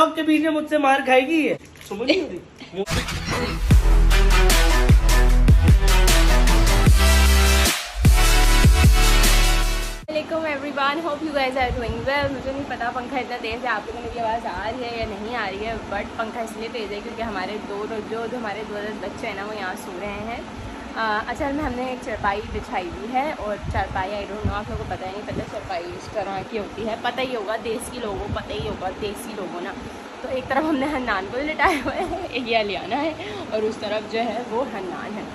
Vlog के बीच में मुझसे मार खाएगी ये, समझ नहीं हो रही। Everyone, hope you guys are doing well. मुझे नहीं पता पंखा इतना तेज है, आप लोगों को मेरी आवाज़ आ रही है या नहीं आ रही है, बट पंखा इसलिए तेज़ है क्योंकि हमारे जो हमारे 2 बच्चे हैं ना वो यहाँ सो रहे हैं। असल में हमने एक चारपाई बिछाई हुई है और चारपाई आई डोंट नो, आप लोगों को पता ही नहीं पता चारपाई इस तरह की होती है, पता ही होगा देसी लोगों को, पता ही होगा देसी लोगों ना। तो एक तरफ हमने हन्नान को लिटाया हुआ है, एक ये अलियाना है और उस तरफ जो है वो हन्नान है।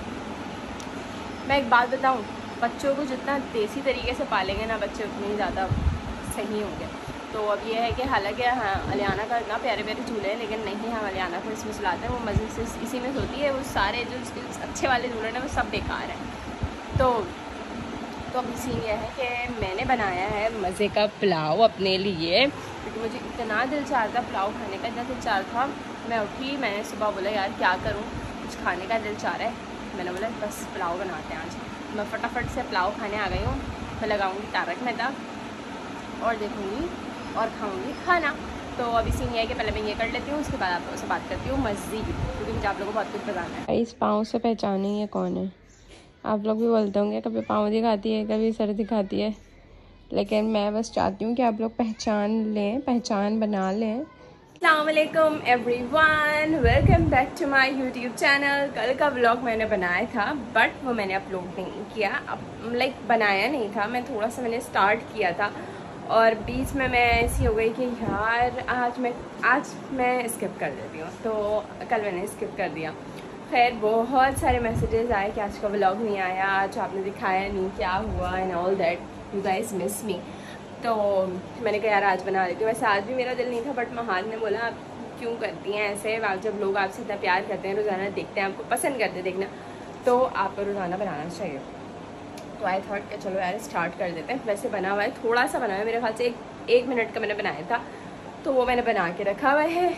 मैं एक बात बताऊँ, बच्चों को जितना देसी तरीके से पालेंगे ना बच्चे उतने ही ज़्यादा सही होंगे। तो अब ये है कि हालांकि हाँ अलियाना का इतना प्यारे प्यारे झूले हैं, लेकिन नहीं हम अलियाना को इसमें सुलाते हैं, वो मज़े से इसी में सोती है। वो सारे जो उसके अच्छे वाले झूले हैं वो सब बेकार हैं। तो अभी सीन यह है कि मैंने बनाया है मज़े का पुलाव अपने लिए, क्योंकि मुझे इतना दिल चाह रहा था पुलाव खाने का, इतना दिल चाह रहा था। मैं उठी, मैंने सुबह बोला यार क्या करूँ, कुछ खाने का दिल चाह रहा है। मैंने बोला बस पुलाव बनाते हैं आज। मैं फटाफट से पुलाव खाने आ गई हूँ। मैं लगाऊंगी तारक मेहता और देखूंगी और खाऊंगी खाना। तो अभी सीन ये है कि पहले मैं ये कर लेती हूँ, उसके बाद आप लोगों से बात करती हूँ मज़ीद, क्योंकि मुझे आप लोगों को बहुत कुछ बताना है। इस पाँव से पहचाने ये कौन है? आप लोग भी बोलते होंगे कभी पाँव दिखाती है कभी सर दिखाती है, लेकिन मैं बस चाहती हूँ कि आप लोग पहचान लें, पहचान बना लें। अस्सलामुअलैकुम everyone, welcome back to my YouTube channel. कल का व्लॉग मैंने बनाया था बट वो मैंने अपलोड नहीं किया, अब बनाया नहीं था, मैं थोड़ा सा मैंने स्टार्ट किया था और बीच में मैं ऐसी हो गई कि यार आज मैं स्किप कर देती हूँ, तो कल मैंने स्किप कर दिया। खैर बहुत सारे मैसेजेस आए कि आज का व्लॉग नहीं आया, आज आपने दिखाया नहीं, क्या हुआ and all that, you guys miss me. तो मैंने कहा यार आज बना लेती हूँ। वैसे आज भी मेरा दिल नहीं था, बट महान ने बोला आप क्यों करती हैं ऐसे, जब लोग आपसे इतना प्यार करते हैं, रोज़ाना देखते हैं, आपको पसंद करते देखना, तो आपको रोज़ाना बनाना चाहिए। तो आई थॉट कि चलो यार स्टार्ट कर देते हैं। वैसे बना हुआ है, थोड़ा सा बना हुआ है, मेरे ख्याल से एक मिनट का मैंने बनाया था, तो वो मैंने बना के रखा हुआ है।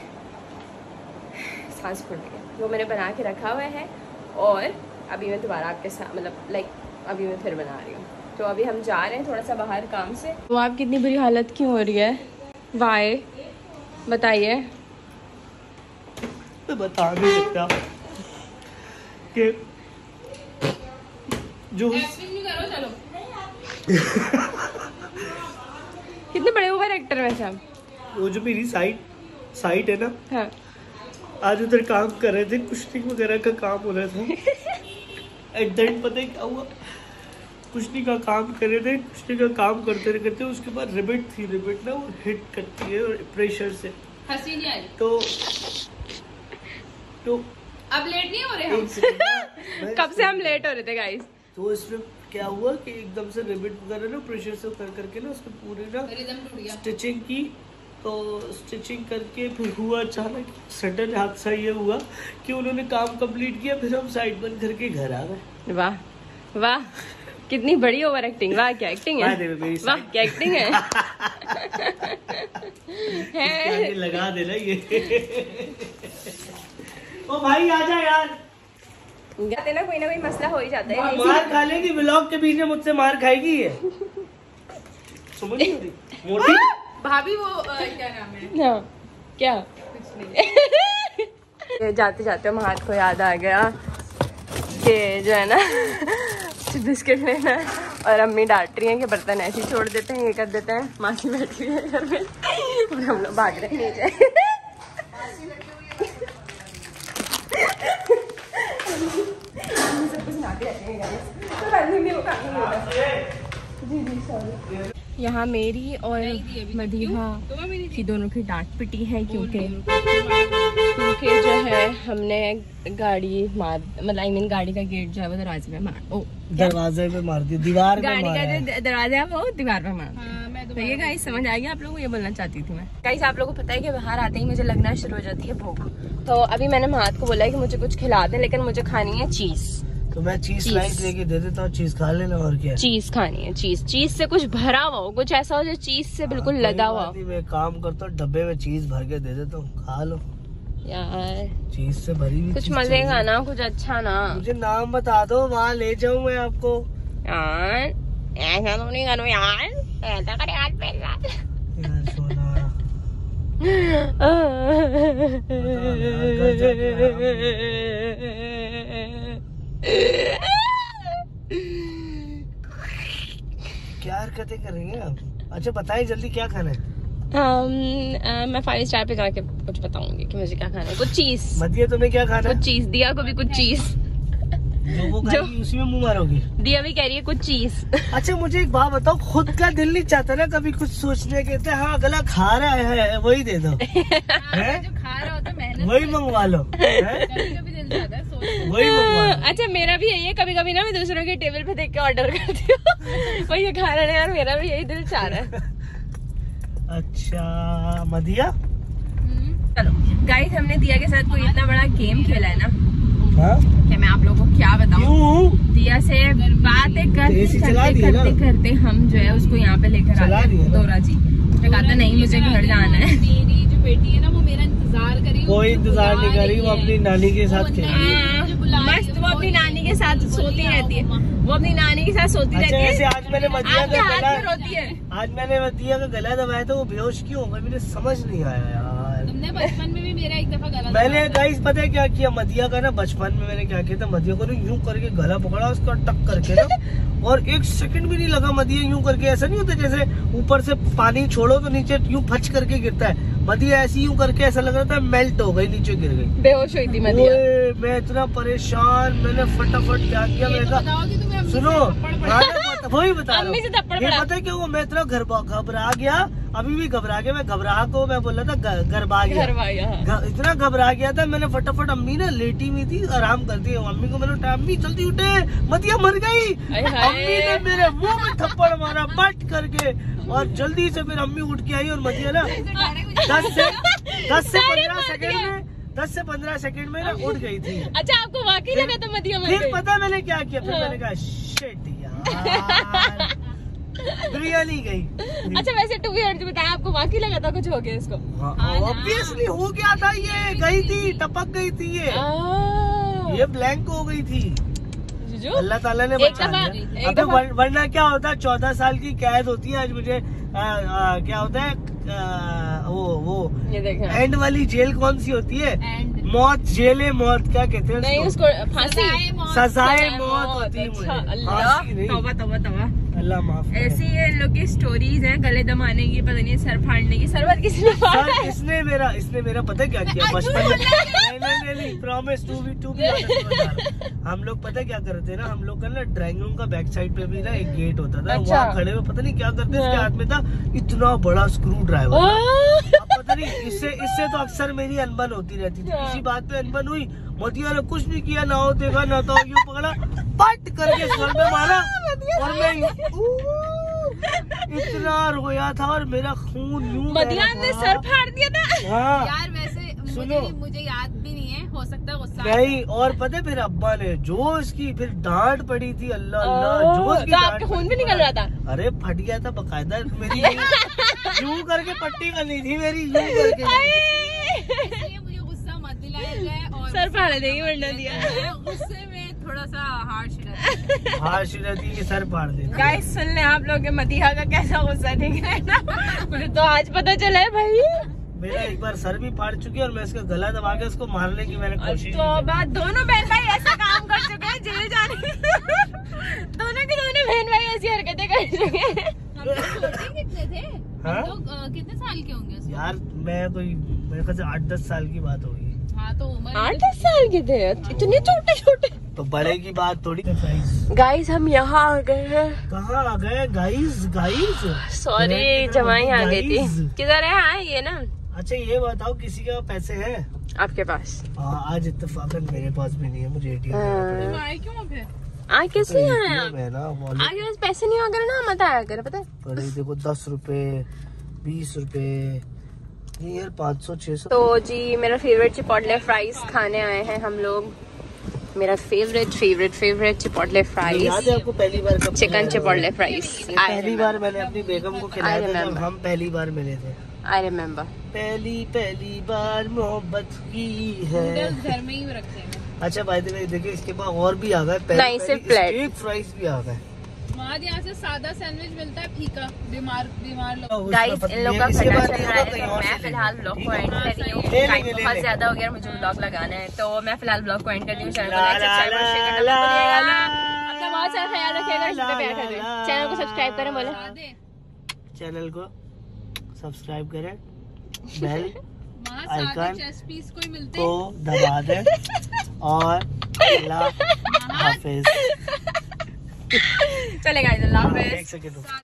सांस फूट गया, वो मैंने बना के रखा हुआ है और अभी मैं दोबारा आपके साथ अभी मैं फिर बना रही हूँ। तो अभी हम जा रहे हैं थोड़ा सा बाहर काम से। तो आप कितनी बुरी हालत क्यों हो रही है? वाई बताइए। मैं बता नहीं सकता कि जो करो चलो। कितने बड़े ओवर एक्टर वैसे आप। वो जो मेरी साइट है ना, हाँ। आज उधर काम कर रहे थे, कुश्ती वगैरह का काम हो रहा था। एट दैट पता है क्या हुआ, कुश्ती का काम कर रहे थे, कुश्ती का काम करते उसके बाद रिबिट ना वो हिट करती है प्रेशर से, हंसी नहीं आई। तो अब लेट नहीं हो रहे हम। कब से हम लेट हो रहे थे गाइस। तो इसमें क्या हुआ कि एकदम से रिबिट वगैरह ना प्रेशर से कर करके ना उसमें पूरी ना स्टिचिंग की, तो स्टिचिंग करके फिर हुआ अचानक सडन हादसा ये हुआ कि उन्होंने काम कंप्लीट किया, फिर हम साइड बंद करके घर आ गए। वाह वाह, कितनी बड़ी ओवर एक्टिंग। वाह क्या एक्टिंग है, वाह क्या एक्टिंग है। लगा देना ये। ओ भाई आजा यार, जाते ना कोई मसला हो ही जाता है। मार खा लेगी, व्लॉग के बीच में मुझसे मार खाएगी ये, समझ नहीं हो रही मोटी भाभी। वो क्या नाम है? हाँ क्या कुछ नहीं। जाते जाते महात को याद आ गया कि जो है ना बिस्किट लेना है और अम्मी डांट रही हैं कि बर्तन ऐसे ही छोड़ देते हैं, ये कर देते हैं। मासी बैठी हुई है घर में और हम लोग भाग रहे हैं नीचे। सब कुछ नाते रहते हैं। जी सॉरी। यहाँ मेरी और मदीहा की दोनों की डांट पिटी है क्योंकि जो है हमने गाड़ी गाड़ी का गेट जो है वो दरवाजे में मार दिया, दीवार गाड़ी का जो दरवाजा है वो दीवार पे मार। तो ये गाइस समझ आ गया आप लोगों को, ये बोलना चाहती थी मैं। गाइस आप लोगों को पता है कि बाहर आते ही मुझे लगना शुरू हो जाती है भूख। तो अभी मैंने महात को बोला है कि मुझे कुछ खिला दे, लेकिन मुझे खानी है चीज। तो मैं चीज स्लाइस लेके दे देता हूँ, चीज खा लेना। और क्या चीज खानी है? चीज से कुछ भरा हुआ हो, कुछ ऐसा हो जो चीज से बिल्कुल लदा हुआ। मैं काम करता हूँ, डब्बे में चीज भर के दे देता हूँ, खा लो यार। चीज से भरी हुई कुछ मजे का ना, कुछ अच्छा ना। मुझे नाम बता दो, वहाँ ले जाऊँ मैं आपको। यार ऐसा तो नहीं करो यार, ऐसा करे यार। सोना क्या हरकतें कर रही हैं आप? अच्छा बताइए जल्दी क्या खाना है? मैं 5 स्टार पे जाके कुछ बताऊंगी कि मुझे क्या खाना है। कुछ चीज। मदिया तुम्हें क्या खाना है? कुछ चीज। दिया को भी कुछ चीज। जो वो खाएगी उसी में मुंह मारोगी। दिया भी कह रही है कुछ चीज। अच्छा मुझे एक बात बताओ, खुद का दिल नहीं चाहता ना कभी कुछ सोचने के? हाँ अगला खा रहा है वही दे दो। जो खा रहा होता मेहनत वही मंगवा लो। कभी दिल चाहता है वही मंगवा लो। अच्छा मेरा भी यही है, कभी कभी ना मैं दूसरों के टेबल पे देख के ऑर्डर करती हूँ। वही ये खा रहे हैं यार, मेरा भी यही दिल चाह रहा है। अच्छा मदिया, चलो गाइस, हमने दिया के साथ कोई इतना बड़ा गेम खेला है ना। हाँ? क्या मैं आप लोगों को क्या बताऊं। दिया से बातें करते करते हम जो है उसको यहाँ पे लेकर आ गए। दोरा जी मैं कहता नहीं मुझे घर जाना है। मेरी जो बेटी है ना वो मेरा इंतजार करी। कोई इंतजार नहीं करी, वो अपनी नानी के साथ खेली। मस्त, वो अपनी नानी के साथ सोती रहती है। वो अपनी नानी के साथ सोती रहती है। ऐसे आज मैंने मदिया का गला रोती है। आज मैंने मदिया का गला दबाया तो वो बेहोश क्यों हो गई, मुझे समझ नहीं आया यार। तुमने बचपन में भी मेरा एक दफा गला मैंने गाइस पता है क्या किया मदिया का ना, बचपन में मैंने क्या किया था, मदिया को यूं करके गला पकड़ा उसका टक करके ना, और 1 सेकंड भी नहीं लगा। मदिया यूं करके, ऐसा नहीं होता जैसे ऊपर से पानी छोड़ो तो नीचे यूं फच करके गिरता है, मदिया ऐसी यूं करके ऐसा लग रहा था मेल्ट हो गई, नीचे गिर गई, बेहोश हुई थी मदिया। मैं इतना परेशान, मैंने फटाफट क्या किया, मैंने सुनो वही बता रहा हूँ। पता है क्यों, मैं इतना घबरा गया, अभी भी घबरा गया, मैं घबरा को मैं बोल रहा था गरबा गया, इतना घबरा गया था। मैंने फटाफट, अम्मी ना लेटी हुई थी आराम करती है, अम्मी को मैंने उठाया, अम्मी जल्दी उठे मदिया मर गई। अम्मी ने मेरे मुंह में थप्पड़ मारा बट करके, और जल्दी से फिर अम्मी उठ के आई, और मदिया ना 10 से 15 सेकंड में ना उठ गई थी। अच्छा आपको वाकई लगा था मदिया मर गई? फिर पता मैंने क्या किया, फिर मैंने कहा शिट यार दुनिया नहीं गई। अच्छा वैसे टू बी ऑनेस्ट बताया, आपको वाकई लगा था कुछ हो गया इसको? ऑब्वियसली हो गया था, ये गई थी, टपक गई थी, ये ब्लैंक हो गई थी। अल्लाह ताला ने बचा लिया। अबे वरना क्या होता, 14 साल की कैद होती है आज मुझे। क्या होता है वो एंड वाली जेल कौन सी होती है? मौत, जेल मौत क्या कहते हैं? नहीं उसको फांसी, सजाए मौत होती है। अच्छा, अल्लाह तौबा अल्लाह माफ। ऐसी ये लोग की स्टोरीज हैं, गले दबाने की, पता नहीं सर फाड़ने की। सर किसने फाड़ा? इसने मेरा पता क्या किया बचपन में? नहीं प्रॉमिस टू बी हम लोग पता क्या करते ना, हम लोग का ना ड्राइंग रूम का बैक साइड पे भी ना एक गेट होता था। अच्छा। वहाँ खड़े हुए पता नहीं क्या करते, इसके हाथ में था इतना बड़ा स्क्रू ड्राइवर। पता नहीं इससे तो अक्सर मेरी अनबन होती रहती थी, किसी बात पे अनबन हुई, मदिया ने कुछ नहीं किया, ना हो देखा ना तो यूं पकड़ा पट करके सर में मारा, और मैं इतना रोया था, और मेरा खून यूं मदिया ने सर फाड़ दिया था। हाँ यार वैसे मुझे याद भी नहीं है, हो सकता है गुस्सा नहीं। और पता है फिर अब्बा ने जो इसकी फिर डांट पड़ी थी, अल्लाह अल्लाह, जो इसकी आपके खून भी निकल रहा था? अरे फट गया था बकायदा, मेरी यूं करके पट्टी बनी थी मेरी, यूं करके। मुझे गुस्सा मत दिलाया, और सर फाड़ देगी वरना दिया। गुस्से में थोड़ा सा हार्श रहती है, सर फाड़ दे। गाइस सुन ले आप लोग, मदिया का कैसा गुस्सा ठीक है ना? मुझे तो आज पता चला है भाई। मेरा एक बार सर भी फाड़ चुकी है, और मैं इसका गला दबा के उसको मारने की मैंने कोशिश तो बात, दोनों बहन भाई ऐसा काम कर चुके हैं जेल जाने। दोनों के दोनों बहन भाई ऐसी हरकतें कर चुके हैं। कितने थे? कितने साल के होंगे यार? मैं कोई मेरे ख्याल से 8-10 साल की बात होगी। हाँ तो 8-10 साल के थे, इतने छोटे छोटे, तो बड़े की बात थोड़ी। गाइस हम यहाँ आ गए हैं। कहाँ आ गए गाइस? सॉरी जमाई आ गई थी। किधर है? हाँ ये ना। अच्छा ये बताओ, किसी के पैसे हैं आपके पास? आज इत्तेफाकन मेरे पास भी नहीं है, मुझे ATM क्यों फिर? कैसे आए आप? आपके पास पैसे नहीं वगैरह ना मत आया करे, पता है? देखो 10 रुपए 20 रुपए, यार 500-600। तो जी मेरा फेवरेट चिपोटले फ्राइज खाने आए हैं हम लोग। मेरा फेवरेट चिपोटले फ्राइज। याद है आपको पहली बार कब? Chicken chipotle fries. पहली बार मैंने अपनी बेगम को खिलाया था जब हम पहली बार मिले थे। I remember. पहली बार मोहब्बत की है। घर में ही रखते हैं। अच्छा भाई देखिए इसके बाद और भी आ गए, नहीं सिर्फ प्लेट फ्राइज भी आ गए। यहाँ से सादा सैंडविच मिलता है फीका, बीमार लोग। गाइस इन लोग का खाना चल रहा है, तो मैं फिलहाल ब्लॉग को एंड कर रही हूँ। टाइम बहुत ज्यादा हो गया, मुझे ब्लॉग लगाना है, तो मैं फिलहाल ब्लॉग को एंड कर रही हूँ। चैनल को लाइक सब्सक्राइब और शेयर करना मत भूलिएगा। अपना बहुत सारा ख्याल रखिएगा, इस पे प्यार करें। चैनल को सब्सक्राइब करें, बोले चैनल को सब्सक्राइब करें, बेल आइकन को दबा दें और अल्लाह हाफिज। चलेगा, अल्लाह हाफिज।